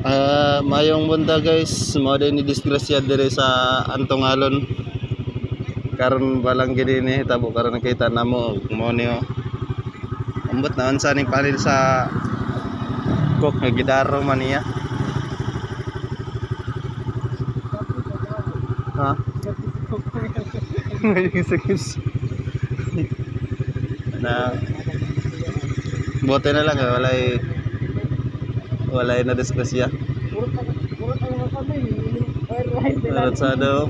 Mayong bunda guys, mao din ni disgrasya dire sa Antongalon. Karon balang gid ni tabo karon nakita namo mo niyo. Ambot na unsa ning panel sa kok nga gidaro man niya. Ha? Na bote na lang walay na disgrasya. Turut sa daw.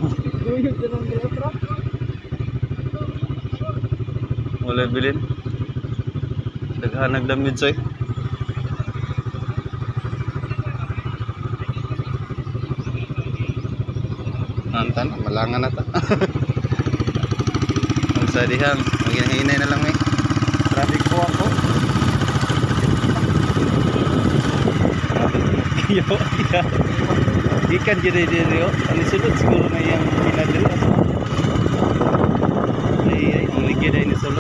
Walay bilin. Daghan nagdamid soy. Nantan, malangan na ta. Ang sadihang, maghinay na lang may. Traffic po ako. Yo, iya. Ikan jadi yo. Ani sulod siguro na yang pinadala. Ay, ang ligid ay ni sulod.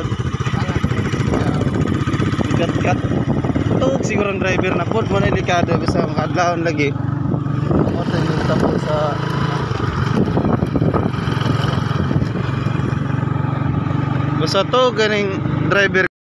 Kat. Tug siguro ang driver na pod mo na delikado bisa makadlawon lagi. Mo tayo tapos sa basta to ganing driver